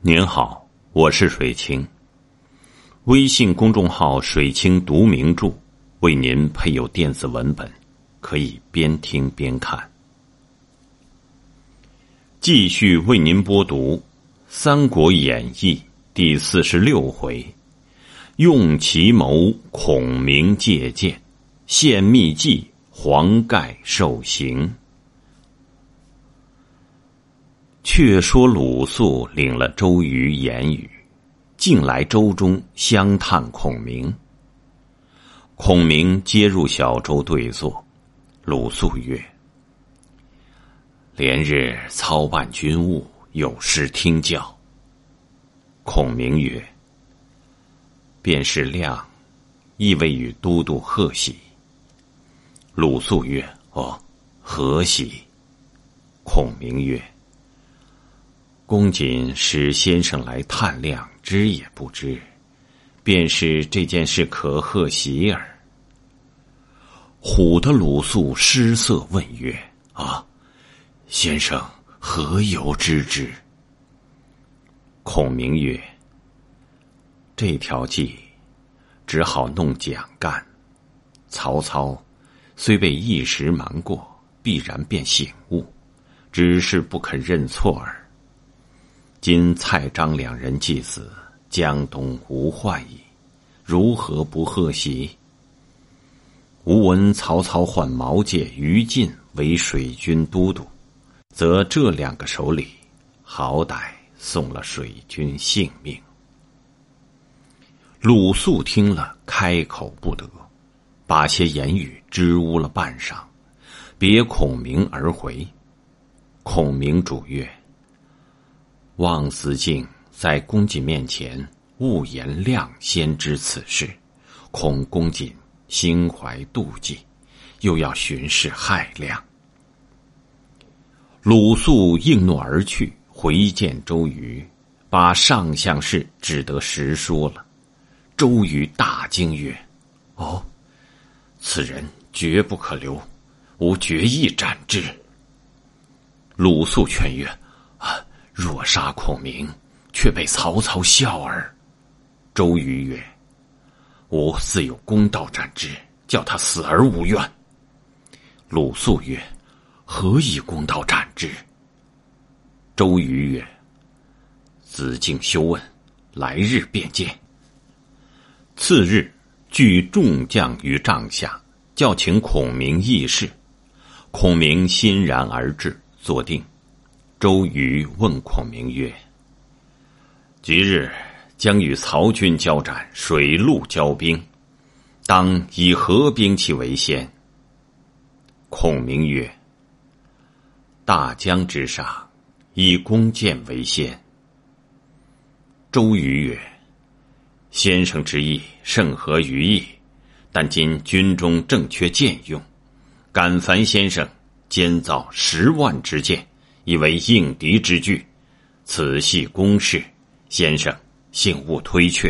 您好，我是水清。微信公众号水清读名著为您配有电子文本，可以边听边看。继续为您播读《三国演义》第46回，用奇谋孔明借箭，献秘计黄盖受刑。却说鲁肃领了周瑜言语，进来州中相探孔明。孔明接入小舟对坐，鲁肃曰：连日操办军务，有失听教。孔明曰：便是亮，亦未与都督贺喜。鲁肃曰：哦，何喜？孔明曰：公瑾使先生来探亮，知也不知，便是这件事可贺喜耳。唬得鲁肃失色问曰：先生何由知之？孔明曰：这条计只好弄蒋干。曹操虽被一时瞒过，必然便醒悟，只是不肯认错耳。今蔡张两人既死，江东无患矣，如何不贺喜？吾闻曹操唤毛玠、于禁为水军都督，则这两个手里好歹送了水军性命。鲁肃听了，开口不得，把些言语支吾了半晌，别孔明而回。孔明主曰：望子敬在公瑾面前勿言亮先知此事，恐公瑾心怀妒忌，又要寻事害亮。鲁肃应诺而去，回见周瑜，把上项事只得实说了。周瑜大惊曰：此人绝不可留，吾决意斩之。鲁肃劝曰：若杀孔明，却被曹操笑耳。周瑜曰：吾自有公道斩之，叫他死而无怨。鲁肃曰：何以公道斩之？周瑜曰：子敬休问，来日便见。次日，聚众将于帐下，叫请孔明议事。孔明欣然而至，坐定。周瑜问孔明曰：即日将与曹军交战，水陆交兵，当以何兵器为先？孔明曰：大江之上，以弓箭为先。周瑜曰：先生之意甚合于意，但今军中正缺箭用，敢烦先生监造10万支箭，以为应敌之具，此系公事，先生幸勿推却。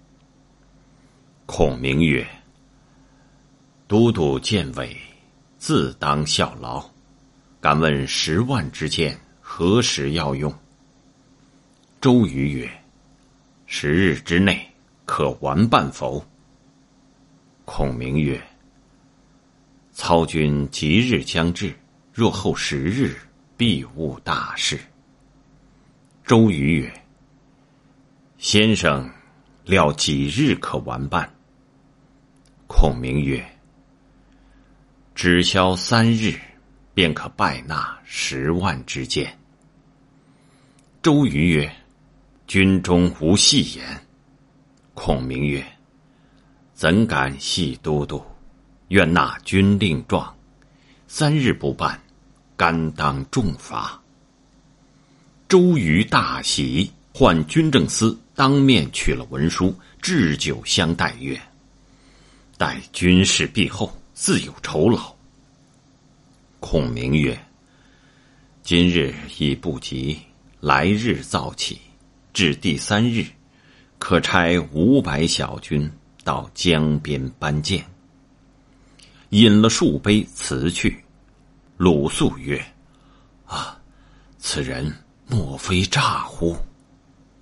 孔明曰：都督见委，自当效劳，敢问10万支箭何时要用？周瑜曰：10日之内可完办否？孔明曰：操军即日将至，若后10日，必无大事。周瑜曰：先生料几日可完办？孔明曰：只消3日，便可拜纳10万支箭。周瑜曰：军中无戏言。孔明曰：怎敢戏都督？愿纳军令状，3日不办，甘当重罚。周瑜大喜，唤军政司当面取了文书，置酒相待曰：待军事毕后，自有酬劳。孔明曰：今日已不及，来日早起，至第3日，可差500小军到江边搬箭。饮了数杯，辞去。鲁肃曰：此人莫非诈乎？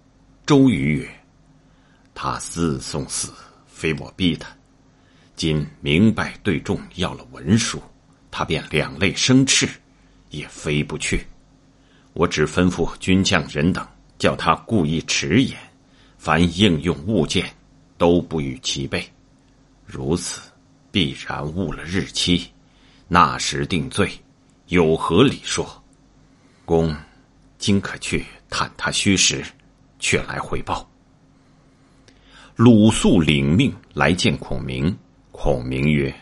周瑜曰：他自送死，非我逼他。今明白对众要了文书，他便两肋生翅，也飞不去。我只吩咐军将人等，叫他故意迟延，凡应用物件都不与其备，如此必然误了日期，那时定罪，有何理说？公今可去探他虚实，却来回报。鲁肃领命来见孔明，孔明曰：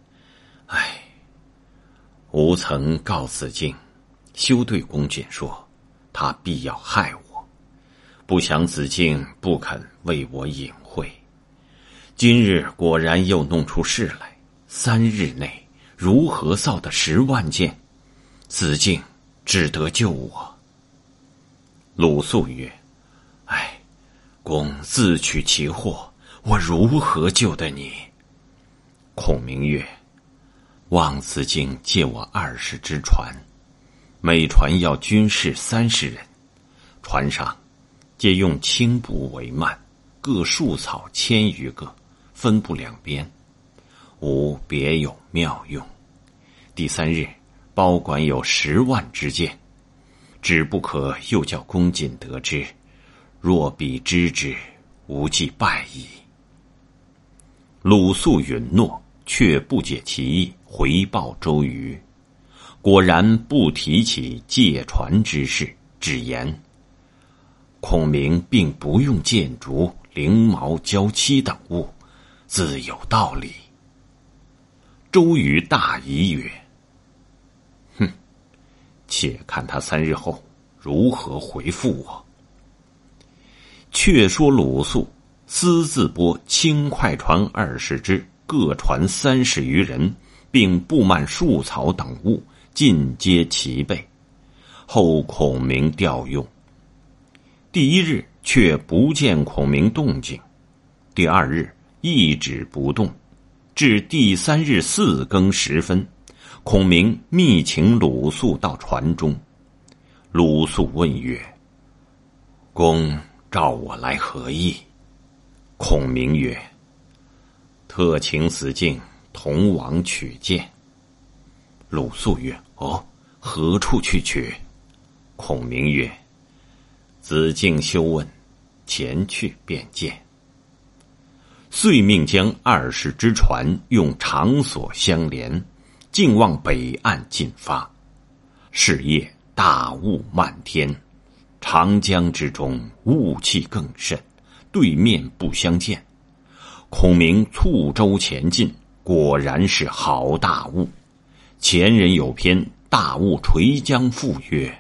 吾曾告子敬，休对公瑾说，他必要害我，不想子敬不肯为我隐晦。今日果然又弄出事来，3日内如何造的10万件？子敬只得救我。鲁肃曰：公自取其祸，我如何救得你？孔明曰：望子敬借我20只船，每船要军士30人，船上皆用青布为幔，各树草1000余个，分布两边，吾别有妙用。第3日包管有10万支箭，只不可又叫公瑾得知，若彼知之，吾即败矣。鲁肃允诺，却不解其意，回报周瑜。果然不提起借船之事，只言孔明并不用箭竹、翎毛、胶漆等物，自有道理。周瑜大疑曰：且看他3日后如何回复我。却说鲁肃私自拨轻快船20只，各船30余人，并布幔树草等物，尽皆齐备。后孔明调用。第1日却不见孔明动静，第2日一指不动，至第3日4更时分，孔明密请鲁肃到船中。鲁肃问曰：公召我来何意？孔明曰：特请子敬同往取剑。鲁肃曰：何处去取？孔明曰：子敬休问，前去便见。遂命将20只船用长索相连，径往北岸进发。是夜大雾漫天，长江之中雾气更甚，对面不相见。孔明促舟前进，果然是好大雾。前人有篇大雾垂江赋曰：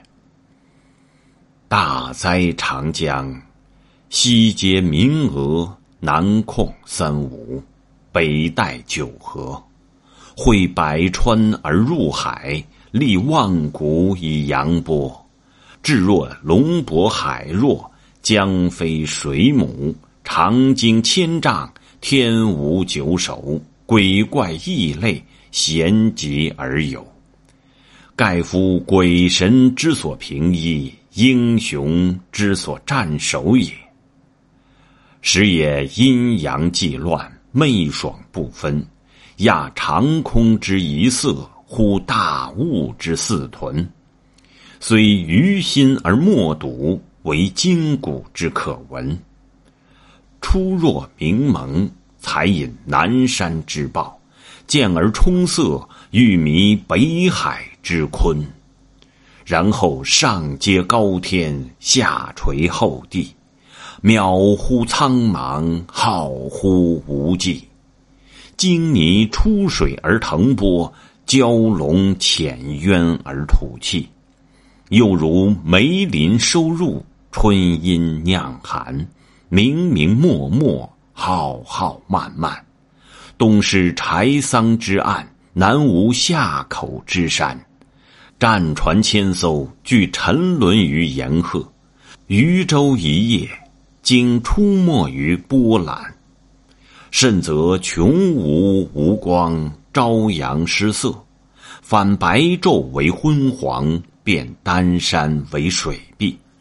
大哉长江，西接明峨，南控三吴，北带九河，汇百川而入海，立万古以扬波。至若龙勃海若，江飞水母，长经千丈，天无九首，鬼怪异类，咸集而有。盖夫鬼神之所平一，英雄之所战守也。时也阴阳既乱，媚爽不分，亚长空之一色，乎大雾之四屯。虽于心而莫睹，为筋骨之可闻。初若明蒙，才引南山之豹，见而冲色，欲迷北海之鲲。然后上接高天，下垂厚地，渺乎苍茫，浩乎无际。鲸泥出水而腾波，蛟龙潜渊而吐气。又如梅林收入，春阴酿寒，明明漠漠，浩浩漫漫。东失柴桑之岸，南无夏口之山。战船千艘，俱沉沦于盐壑。渔舟一叶，经出没于波澜。甚则穷无光，朝阳失色，反白昼为昏黄，变丹山为水碧。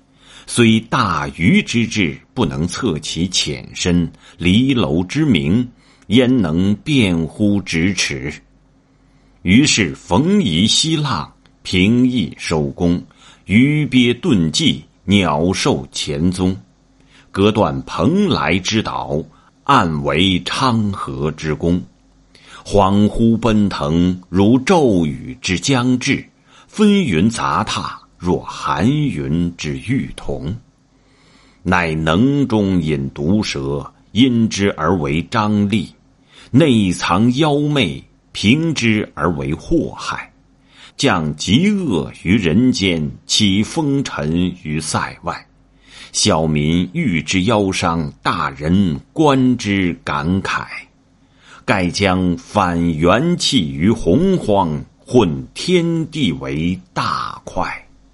虽大愚之志，不能测其浅深，离楼之明，焉能辩乎咫尺？于是逢夷息浪，平易收功，鱼鳖遁迹，鸟兽潜踪，隔断蓬莱之岛，暗为昌河之功。恍惚奔腾，如骤雨之将至，纷云杂沓，若寒云之欲同。乃能中引毒蛇，因之而为张力；内藏妖媚，凭之而为祸害。降极恶于人间，起风尘于塞外。小民遇之忧伤，大人观之感慨。盖将反元气于洪荒，混天地为大块。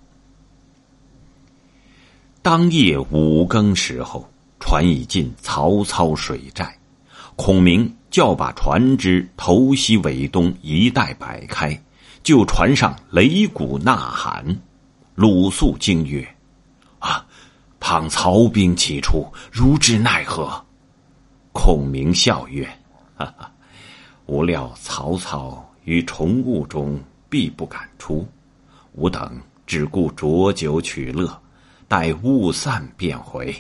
当夜5更时候，船已进曹操水寨，孔明叫把船只头西尾东一带摆开，就船上擂鼓呐喊。鲁肃惊曰：倘曹兵起出，如之奈何？孔明笑曰：无料曹操于重雾中必不敢出，吾等只顾酌酒取乐，待雾散便回。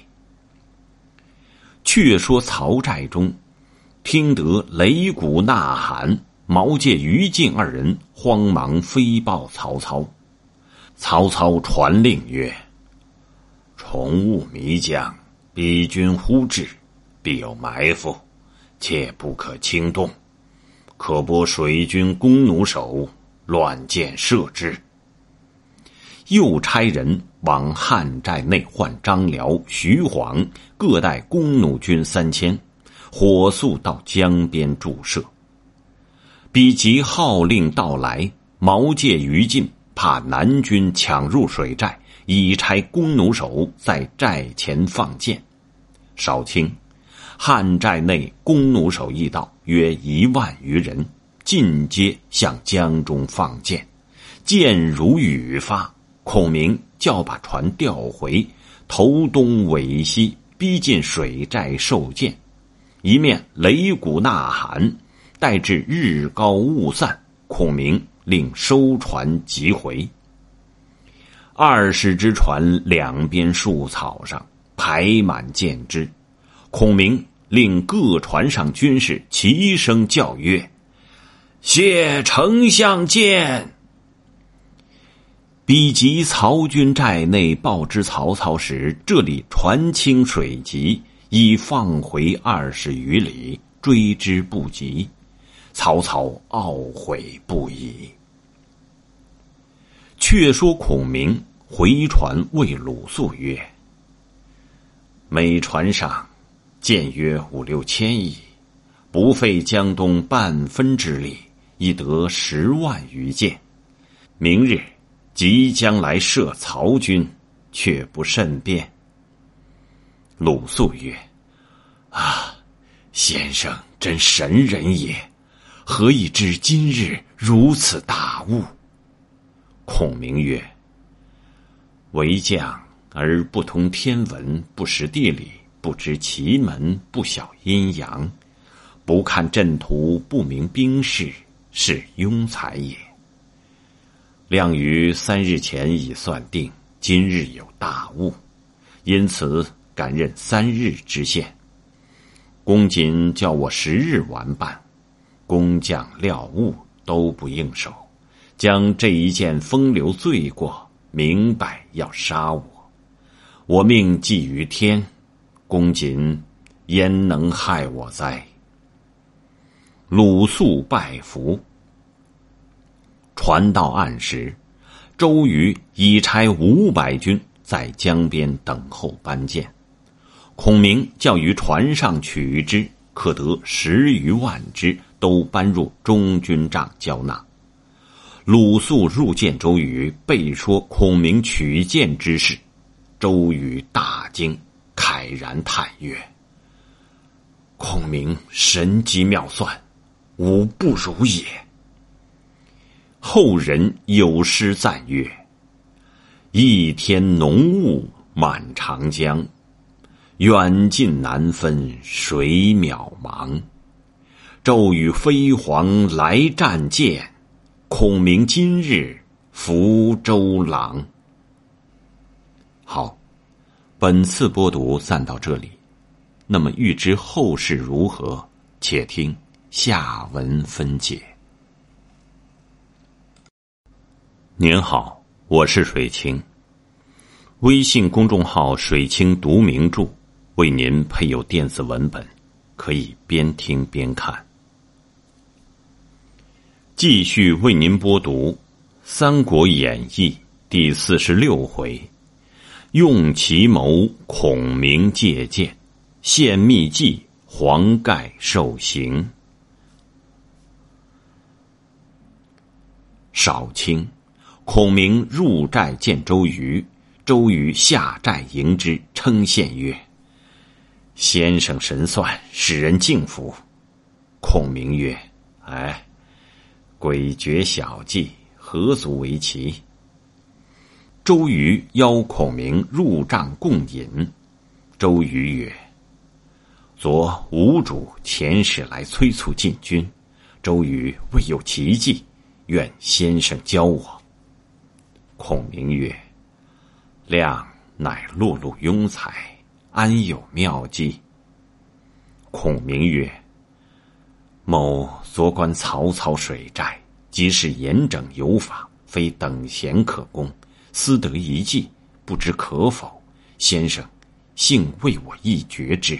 却说曹寨中，听得擂鼓呐喊，毛玠、于禁二人慌忙飞报曹操。曹操传令曰：重雾迷将，彼军忽至，必有埋伏，切不可轻动，可拨水军弓弩手，乱箭射之。又差人往汉寨内唤张辽、徐晃各带弓弩军3000，火速到江边驻射。彼及号令到来，毛玠、于禁怕南军抢入水寨，已差弓弩手在寨前放箭。少顷，汉寨内弓弩手一到，约1万余人，尽皆向江中放箭，箭如雨发。孔明叫把船调回，头东尾西，逼近水寨受箭，一面擂鼓呐喊，待至日高雾散，孔明令收船急回。20只船两边树草上排满箭支，孔明令各船上军士齐声叫曰：谢丞相箭！彼及曹军寨内报知曹操时，这里船轻水急，已放回20余里，追之不及。曹操懊悔不已。却说孔明回船谓鲁肃曰：每船上箭约5、6千矣，不费江东半分之力，亦得10万余箭。明日即将来射曹军，却不甚便。鲁肃曰：先生真神人也，何以知今日如此大误？孔明曰：为将而不通天文，不识地理，不知奇门，不晓阴阳，不看阵图，不明兵势，是庸才也。亮于3日前已算定，今日有大误，因此敢任3日知县。公瑾叫我10日完办，工匠料物都不应手，将这一件风流罪过，明白要杀我。我命祭于天，公瑾焉能害我哉？鲁肃拜服。船到岸时，周瑜已差500军在江边等候搬箭。孔明叫于船上取之，可得10余万只，都搬入中军帐交纳。鲁肃入见周瑜，备说孔明取箭之事。周瑜大惊，慨然叹曰：孔明神机妙算，吾不如也。后人有诗赞曰：一天浓雾满长江，远近难分水渺茫。骤雨飞黄来战舰，孔明今日福州郎。好，本次播读暂到这里。那么欲知后事如何，且听下文分解。您好，我是水清。微信公众号水清读名著为您配有电子文本，可以边听边看。继续为您播读《三国演义》第46回，用奇谋孔明借箭，献秘计黄盖受刑。少卿，孔明入寨见周瑜，周瑜下寨迎之，称羡曰：先生神算，使人敬服。孔明曰：诡谲小计，何足为奇？周瑜邀孔明入帐共饮。周瑜曰：昨吴主遣使来催促进军，周瑜未有奇计，愿先生教我。孔明曰：亮乃碌碌庸才，安有妙计？孔明曰：某昨观曹操水寨，即是严整有法，非等闲可攻，私得一计，不知可否？先生幸为我一决之。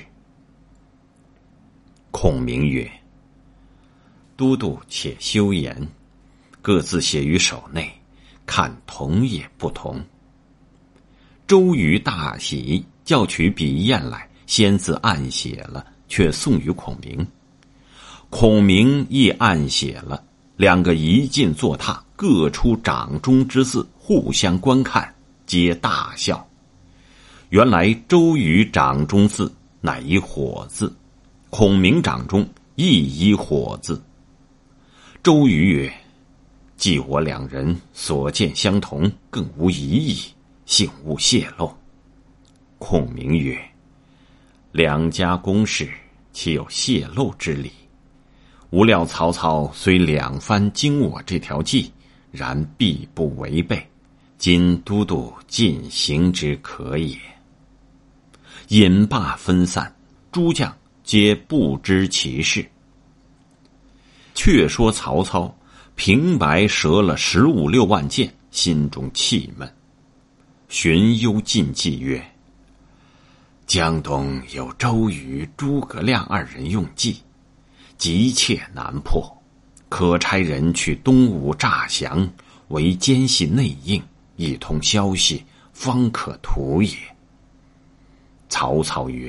孔明曰：都督且休言，各自写于手内，看同也不同。周瑜大喜，叫取笔砚来，先自暗写了，却送与孔明。孔明亦暗写了，两个一进坐榻，各出掌中之字，互相观看，皆大笑。原来周瑜掌中字乃一火字，孔明掌中亦一火字。周瑜曰：既我两人所见相同，更无疑义，幸勿泄露。孔明曰：两家公事，岂有泄露之理？无料曹操虽两番经我这条计，然必不违背，今都督尽行之可也。饮罢分散，诸将皆不知其事。却说曹操平白折了15、16万箭，心中气闷，荀攸进计曰：江东有周瑜、诸葛亮二人用计，急切难破，可差人去东吴诈降，为奸细内应，一通消息，方可图也。曹操曰：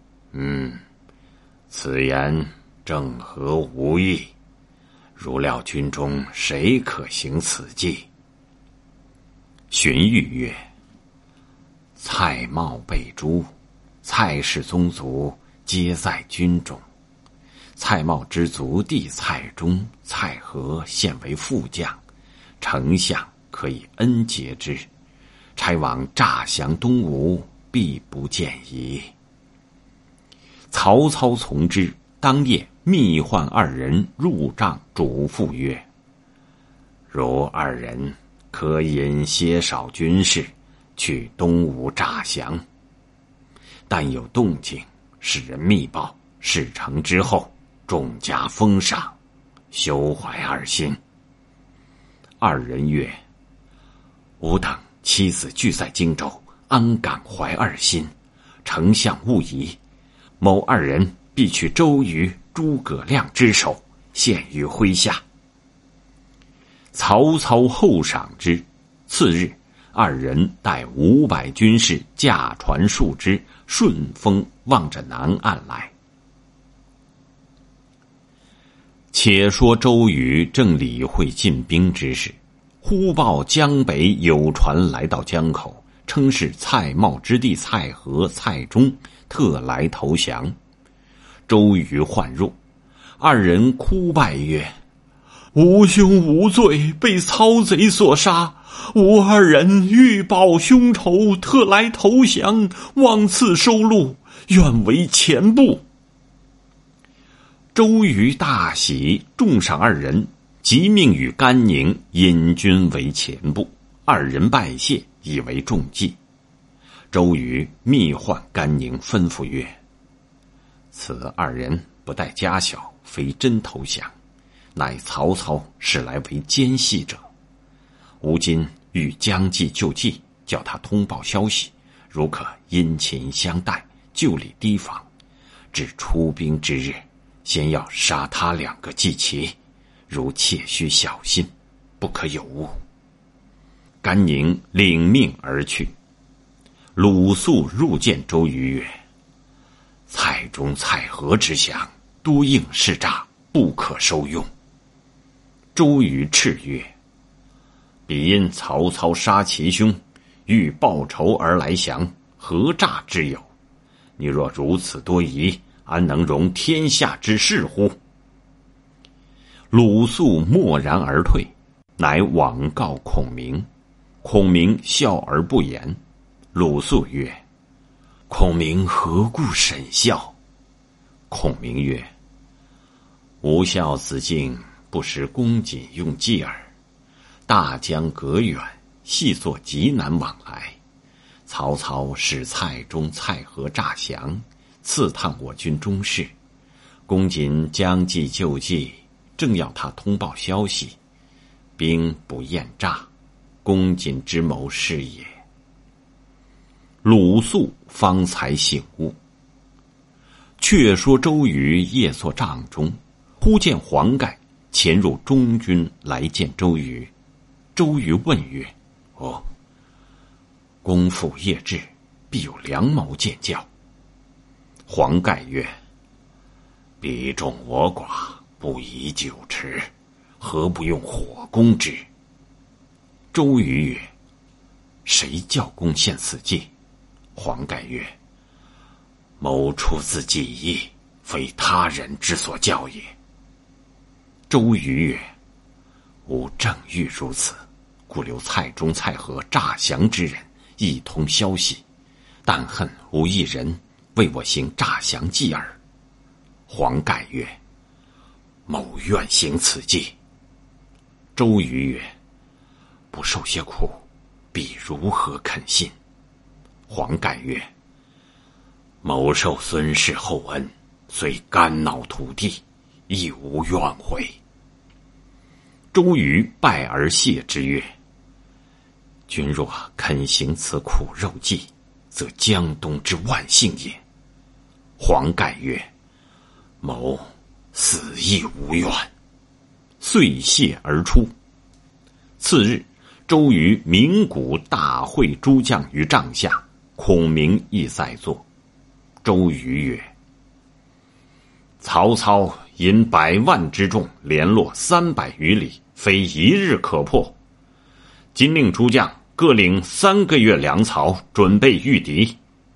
此言正合吾意，如料军中谁可行此计？荀彧曰：蔡瑁被诛，蔡氏宗族皆在军中，蔡瑁之族弟蔡中、蔡和现为副将，丞相可以恩结之，差往诈降东吴，必不见疑。曹操从之，当夜密唤二人入帐，嘱咐曰：如二人可引些少军士去东吴诈降，但有动静，使人密报，事成之后重加封赏，休怀二心。二人曰：吾等妻子俱在荆州，安敢怀二心？丞相勿疑，某二人必取周瑜、诸葛亮之首，献于麾下。曹操厚赏之。次日，二人带500军士，驾船数只，顺风望着南岸来。且说周瑜正理会进兵之事，忽报江北有船来到江口，称是蔡瑁之弟蔡和、蔡中特来投降。周瑜唤入，二人哭拜曰：吾兄无罪，被操贼所杀， 吾二人欲报兄仇，特来投降，望赐收录，愿为前部。周瑜大喜，重赏二人，即命与甘宁引军为前部。二人拜谢，以为重计。周瑜密唤甘宁，吩咐曰：此二人不待家小，非真投降，乃曹操使来为奸细者。吾今欲将计就计，叫他通报消息，如可殷勤相待，就理提防。至出兵之日，先要杀他2个祭旗，如切须小心，不可有误。甘宁领命而去。鲁肃入见周瑜曰：蔡中、蔡和之降，多应是诈，不可收用。周瑜叱曰：彼因曹操杀其兄，欲报仇而来降，何诈之有？你若如此多疑，安能容天下之事乎？鲁肃默然而退，乃往告孔明。孔明笑而不言。鲁肃曰：孔明何故审笑？孔明曰：吾笑子敬不识公瑾用计耳。大江隔远，细作极难往来。曹操使蔡中、蔡和诈降，刺探我军中事。公瑾将计就计，正要他通报消息，兵不厌诈，公瑾之谋是也。鲁肃方才醒悟。却说周瑜夜坐帐中，忽见黄盖潜入中军来见周瑜。周瑜问曰：公父夜至，必有良谋见教。黄盖曰：彼众我寡，不宜久持，何不用火攻之？周瑜曰：谁教公献此计？黄盖曰：谋出自己意，非他人之所教也。周瑜曰：吾正欲如此，故留蔡中、蔡和诈降之人一通消息，但恨无一人为我行诈降计耳。黄盖曰：某愿行此计。周瑜曰：不受些苦，必如何肯信？黄盖曰：某受孙氏厚恩，虽肝脑涂地，亦无怨悔。周瑜拜而谢之曰：君若肯行此苦肉计，则江东之万幸也。黄盖曰：某死亦无怨。遂谢而出。次日，周瑜鸣鼓大会诸将于帐下，孔明亦在座。周瑜曰：曹操引100万之众联络300余里，非一日可破。今令诸将各领3个月粮草，准备御敌。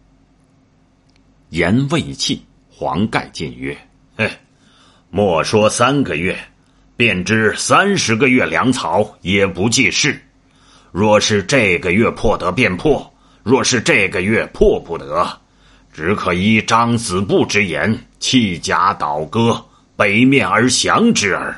言未讫，黄盖进曰：莫说3个月，便知30个月粮草也不济事。若是这个月破得便破，若是这个月破不得，只可依张子布之言，弃甲倒戈，北面而降之耳。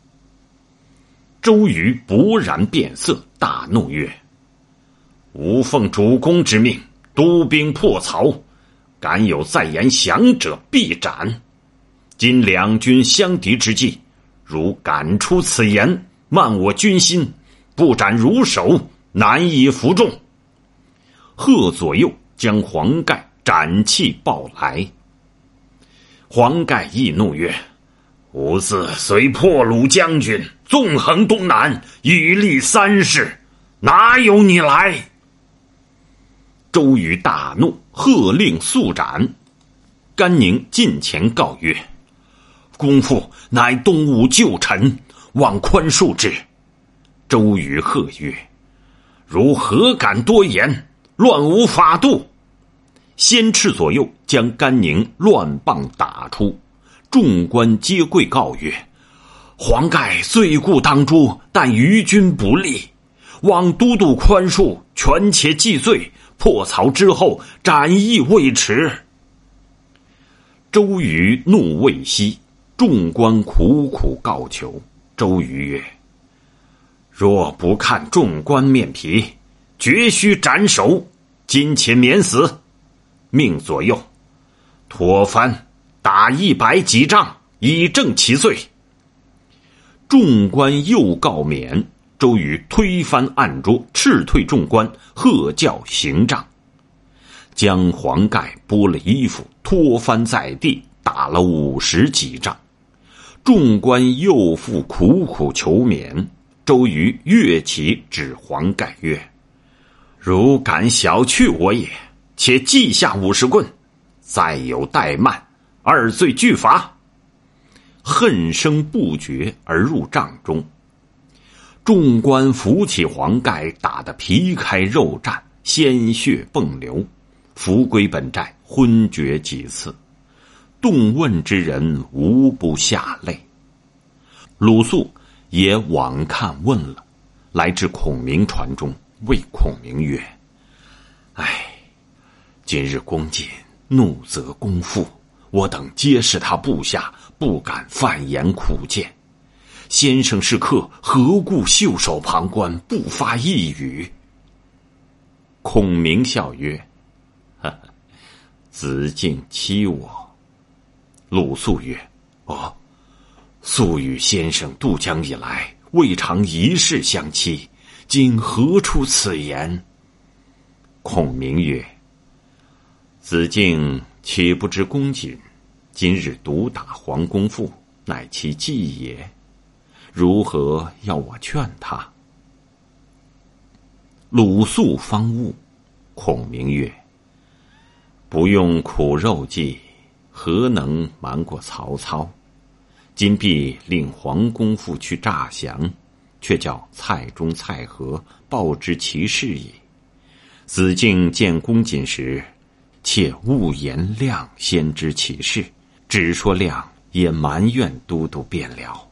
周瑜勃然变色，大怒曰：吾奉主公之命，督兵破曹，敢有再言降者，必斩。今两军相敌之际，如敢出此言，慢我军心，不斩如首，难以服众。贺左右将黄盖斩弃抱来。黄盖亦怒曰：吾自虽破虏将军，纵横东南，羽立3世，哪有你来？周瑜大怒，喝令速斩。甘宁近前告曰：公父乃东吴旧臣，望宽恕之。周瑜喝曰：如何敢多言，乱无法度！先斥左右将甘宁乱棒打出，众官皆跪告曰：黄盖罪故当诛，但于君不利， 望都督宽恕，权且既罪，破曹之后，斩亦未迟。”周瑜怒未息，众官苦苦告求。周瑜曰：“若不看众官面皮，决须斩首，今且免死。”命左右脱藩打100几杖，以正其罪。众官又告免，周瑜推翻案桌，斥退众官，喝叫行杖，将黄盖剥了衣服，脱翻在地，打了50几杖。众官又复苦苦求免，周瑜跃起指黄盖曰：“如敢小觑我也，且记下50棍，再有怠慢，2罪俱罚。”恨声不绝而入帐中。众官扶起黄盖，打得皮开肉绽，鲜血迸流，伏归本寨，昏厥几次。动问之人无不下泪。鲁肃也往看问了，来至孔明船中，谓孔明曰：“唉，今日公瑾怒责公父，我等皆是他部下，不敢犯言苦谏。先生是客，何故袖手旁观，不发一语？”孔明笑曰：“呵呵，子敬欺我。”鲁肃曰：“哦，素与先生渡江以来，未尝一事相欺，今何出此言？”孔明曰：“子敬岂不知公瑾今日毒打黄公父，乃其计也，如何要我劝他？”鲁肃方悟，孔明曰：“不用苦肉计，何能瞒过曹操？今必令黄公父去诈降，却叫蔡中、蔡和报知其事矣。子敬见公瑾时，切勿言亮先知其事，只说亮也埋怨都督便了。”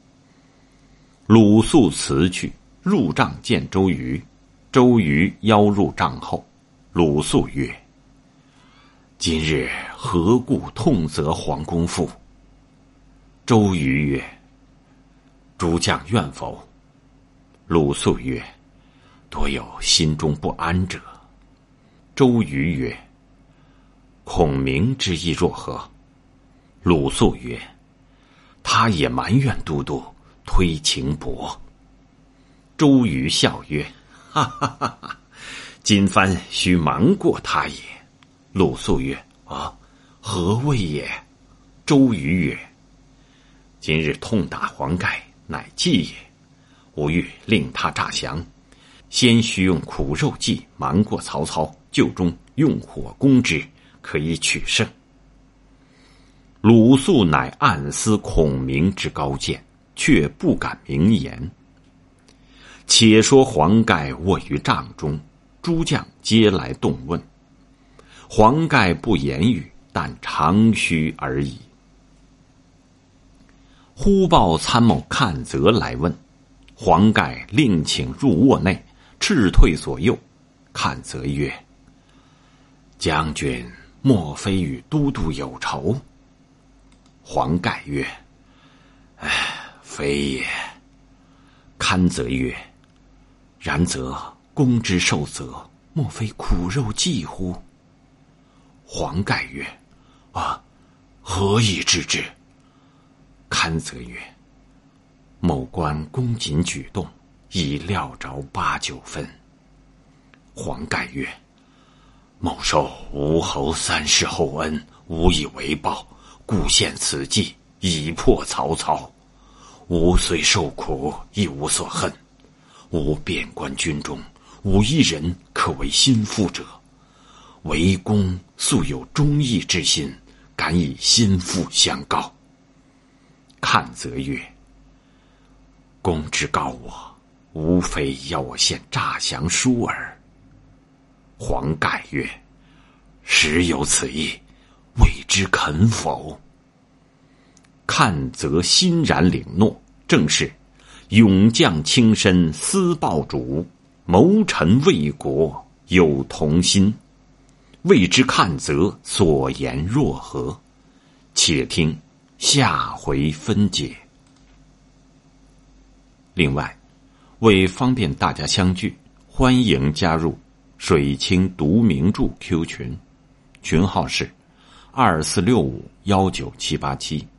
鲁肃辞去，入帐见周瑜。周瑜邀入帐后，鲁肃曰：“今日何故痛责黄公父？”周瑜曰：“诸将愿否？”鲁肃曰：“多有心中不安者。”周瑜曰：“孔明之意若何？”鲁肃曰：“他也埋怨都督推情薄。”周瑜笑曰：“哈哈哈哈，今番须瞒过他也。”鲁肃曰：“啊，何谓也？”周瑜曰：“今日痛打黄盖，乃计也。吾欲令他诈降，先须用苦肉计瞒过曹操，就中用火攻之，可以取胜。”鲁肃乃暗思孔明之高见，却不敢明言。且说黄盖卧于帐中，诸将皆来动问。黄盖不言语，但长吁而已。忽报参谋阚泽来问，黄盖令请入卧内，斥退左右。阚泽曰：“将军莫非与都督有仇？”黄盖曰：“非也。”阚泽曰：“然则公之受责，莫非苦肉计乎？”黄盖曰：“啊，何以知之？”阚泽曰：“某观公瑾举动，已料着8、9分。”黄盖曰：“某受吴侯3世厚恩，无以为报，故献此计，以破曹操。吾虽受苦，亦无所恨。吾遍观军中，无一人可为心腹者。为公素有忠义之心，敢以心腹相告。”阚泽曰：“公之告我，无非要我献诈降书耳。”黄盖曰：“实有此意，未知肯否？”阚泽欣然领诺，正是勇将轻身思报主， 谋臣为国有同心，为之看则所言若何？且听下回分解。另外，为方便大家相聚，欢迎加入水清读名著 Q 群，群号是2465197787。